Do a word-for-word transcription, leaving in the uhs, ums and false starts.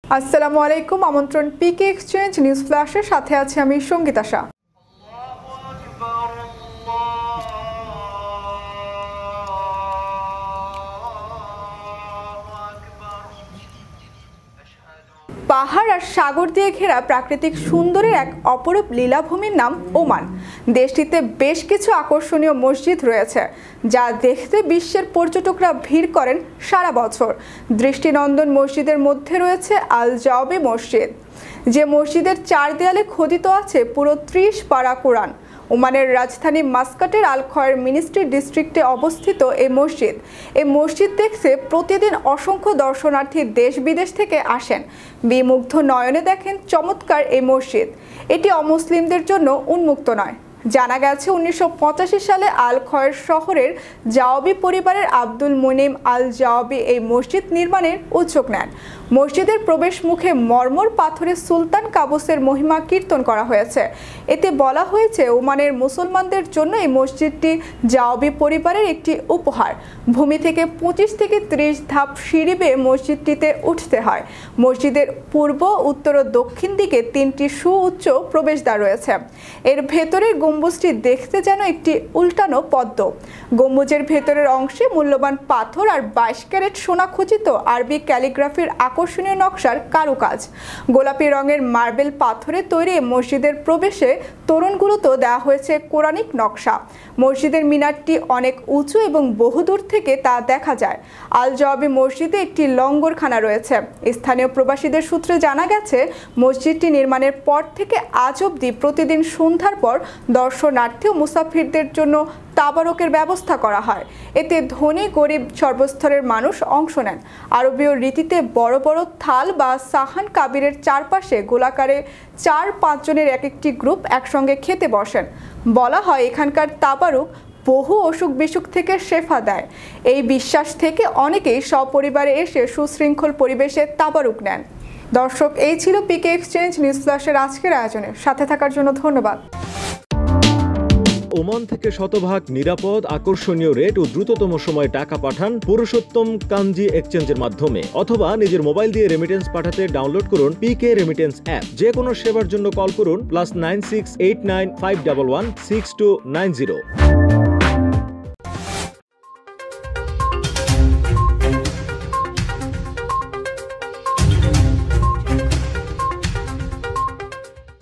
আসসালামু আলাইকুম। আমন্ত্রণ পিকে এক্সচেঞ্জ নিউজ ফ্ল্যাশের সাথে আছে আমি সঙ্গীতা শাহ। পাহাড় আর সাগর দিয়ে ঘেরা প্রাকৃতিক সুন্দরের এক অপরূপ লীলাভূমির নাম ওমান। দেশটিতে বেশ কিছু আকর্ষণীয় মসজিদ রয়েছে যা দেখতে বিশ্বের পর্যটকরা ভিড় করেন সারা বছর। দৃষ্টিনন্দন মসজিদের মধ্যে রয়েছে আল জাওয়াবি মসজিদ, যে মসজিদের চার দেয়ালে খোদিত আছে পুরো ত্রিশ পারা কোরআন। ওমানের রাজধানী মাস্কাটের আল খয়ের মিনিস্ট্রি ডিস্ট্রিক্টে অবস্থিত এই মসজিদ এই মসজিদ দেখতে প্রতিদিন অসংখ্য দর্শনার্থী দেশ বিদেশ থেকে আসেন। বিমুগ্ধ নয়নে দেখেন চমৎকার এই মসজিদ। এটি অমুসলিমদের জন্য উন্মুক্ত নয়। জানা গেছে উনিশশো পঁচাশি সালে আল খয়ের শহরের জাওয়াবি পরিবারের আব্দুল মুনিম আল জাওয়াবি এই মসজিদ নির্মাণের উদ্যোগ নেন। মসজিদের প্রবেশ মুখে মরমর পাথরের সুলতান কাবুসের মহিমা কীর্তন করা হয়েছে। এতে বলা হয়েছে ওমানের মুসলমানদের জন্য এই মসজিদটি জাওয়াবি পরিবারের একটি উপহার। ভূমি থেকে পঁচিশ থেকে ত্রিশ ধাপ সিঁড়ি বেয়ে মসজিদটিতে উঠতে হয়। মসজিদের পূর্ব, উত্তর ও দক্ষিণ দিকে তিনটি সুউচ্চ প্রবেশদ্বার রয়েছে। এর ভেতরের গম্বুজটি দেখতে যেন একটি উল্টানো পদ্ম। গম্বুজের ভেতরের অংশে মূল্যবান পাথর আর বাইশ ক্যারেট সোনা খচিত আরবি ক্যালিগ্রাফির আকর্ষণীয় নকশার কারুকাজ। গোলাপি রঙের মার্বেল পাথরে তৈরি মসজিদের প্রবেশে তোরণগুলোতেও দেওয়া হয়েছে কোরআনিক নকশা। মসজিদের মিনারটি অনেক উঁচু এবং বহুদূর থেকে তা দেখা যায়। আল জাওয়াবি মসজিদে একটি লঙ্গরখানা রয়েছে। স্থানীয় প্রবাসীদের সূত্রে জানা গেছে মসজিদটি নির্মাণের পর থেকে আজ অবধি প্রতিদিন সন্ধ্যার পর দর্শনার্থী ও মুসাফিরদের জন্য তাবারকের ব্যবস্থা করা হয়। এতে ধনী গরিব সর্বস্তরের মানুষ অংশ নেন। আরবীয় রীতিতে বড় বড় থাল বা সাহান কাবিরের চারপাশে গোলাকারে চার পাঁচজনের এক একটি গ্রুপ একসঙ্গে খেতে বসেন। বলা হয় এখানকার তাবারুক বহু অসুখ বিসুখ থেকে শেফা দেয়। এই বিশ্বাস থেকে অনেকেই সপরিবারে এসে সুশৃঙ্খল পরিবেশে তাবারুক নেন। দর্শক, এই ছিল পিকে এক্সচেঞ্জ নিউজ ফ্ল্যাশের আজকের আয়োজনে। সাথে থাকার জন্য ধন্যবাদ। ওমান থেকে শতভাগ নিরাপদ, আকর্ষণীয় রেট ও দ্রুততম সময়ে টাকা পাঠান পুরুষোত্তম কাঞ্জি এক্সচেঞ্জের মাধ্যমে, অথবা নিজের মোবাইল দিয়ে রেমিটেন্স পাঠাতে ডাউনলোড করুন পিকে রেমিটেন্স অ্যাপ। যে কোনো সেবার জন্য কল করুন plus nine six eight nine five one one six two nine zero.